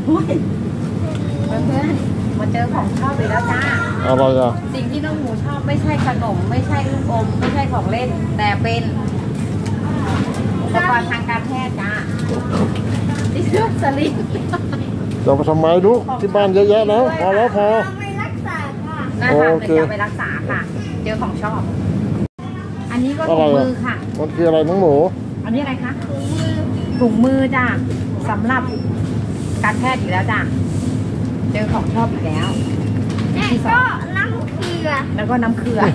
เพื่อนๆมาเจอของชอบอีกแล้วจ้าอะไรอ่ะสิ่งที่น้องหมูชอบไม่ใช่ขนมไม่ใช่ลูกอมไม่ใช่ของเล่นแต่เป็นอุปกรณ์ทางการแพทย์จ้าที่เชือกสลิงจะไปทำไมลูกที่บ้านเยอะแยะแล้วพอแล้วพอไปรักษาค่ะนะคะเดี๋ยวจะไปรักษาค่ะเจอของชอบอันนี้ก็ถุงมือค่ะมันคืออะไรน้องหมูอันนี้อะไรคะถุงมือจ้าสำหรับการแพทย์อีกแล้วจ้าเจอของชอบอีกแล้วที่สองน้ำเกลือแล้วก็น้ำเกลือ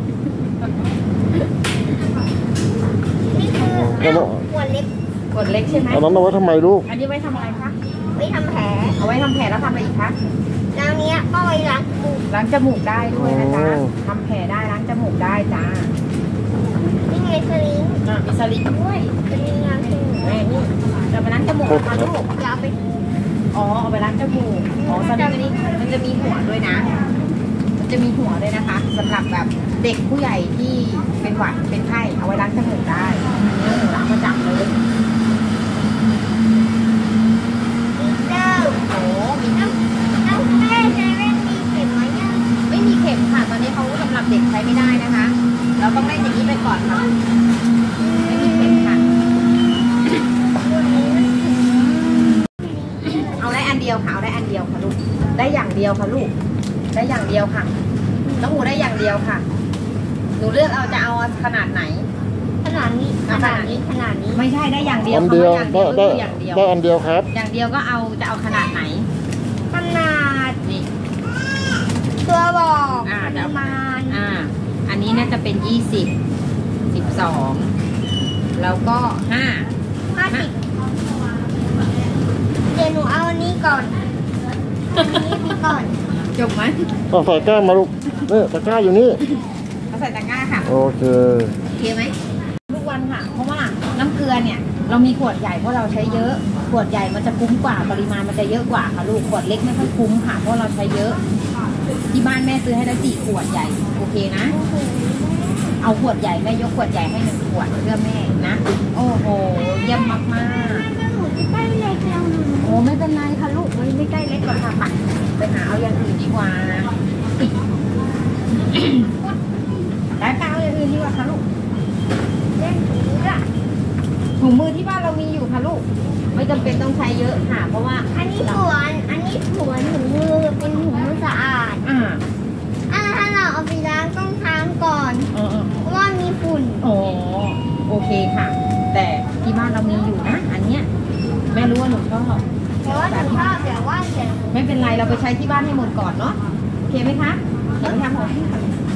นี่คือขวดเล็กใช่ไหมอันนั้นเอาไว้ทำไมลูกอันนี้ไว้ทำอะไรคะไว้ทำแผลเอาไว้ทำแผลแล้วทำอะไรอีกคะแล้วเนี้ยก็ไว้ล้างจมูกได้ด้วยนะจ๊ะทำแผลได้ล้างจมูกได้จ้านี่ไงสลิงมีสลิงด้วยสลิงล้างจมูกนี่จะไปล้างจมูกค่ะลูกจะเอาไปเอาไปล้างจมูกสลิงอันนี้มันจะมีหัวด้วยนะมันจะมีหัวด้วยนะคะสำหรับแบบเด็กผู้ใหญ่ที่เป็นหวัดเป็นไข้เอาไว้ล้างจมูกได้ล้างประจำเลยไม่มีเข็มค่ะตอนนี้เขาสำหรับเด็กใช้ไม่ได้นะคะเราต้องเล่นอย่างนี้ไปก่อนค่ะไม่มีเข็มค่ะเอาได้อันเดียวค่ะเอาได้อันเดียวค่ะลูกได้อย่างเดียวค่ะลูกได้อย่างเดียวค่ะน้องหมูได้อย่างเดียวค่ะหนูเลือกเอาจะเอาขนาดไหนขนาดนี้ไม่ใช่ได้อย่างเดียวอันเดียวได้อันเดียวครับอย่างเดียวก็จะเอาขนาดไหนขนาดนี่ตัวบอกประมาณอันนี้น่าจะเป็น20 12แล้วก็50เดี๋ยวหนูเอาอันนี้ก่อนจบไหมต้องใส่ก้ามาลูกนี่ตะกร้าอยู่นี่เอาใส่ตะกร้าค่ะโอเคไหมทุกวันค่ะเพราะว่าน้ำเกลือเนี่ยเรามีขวดใหญ่เพราะเราใช้เยอะขวดใหญ่มันจะคุ้มกว่าปริมาณมันจะเยอะกว่าค่ะลูกขวดเล็กไม่ค่อยคุ้มค่ะเพราะเราใช้เยอะที่บ้านแม่ซื้อให้ได้4 ขวดใหญ่โอเคนะเอาขวดใหญ่แม่ยกขวดใหญ่ให้1 ขวดเพื่อแม่นะโอ้โหเยี่ยมมากใกล้เล็กแล้วโอ้ไม่เป็นไรค่ะลูกไม่ใกล้เล็กหรอกค่ะไปหาเอาอย่างอื่นดีกว่าได้เปล่าอย่างอื่นดีกว่าค่ะลูกเล่นถุงมือที่บ้านเรามีอยู่ค่ะลูกไม่จำเป็นต้องใช้เยอะค่ะเพราะว่าอันนี้ถุงมือเป็นถุงมือสะอาดถ้าเราเอาไปล้างต้องล้างก่อนเพราะว่ามีฝุ่นโอเคค่ะแต่ที่บ้านเรามีอยู่นะอันเนี้ยแม่รู้ว่าหนูชอบแต่ว่าไม่เป็นไรเราไปใช้ที่บ้านให้หมดก่อนเนาะโอเคไหมคะเห็นไหมคะ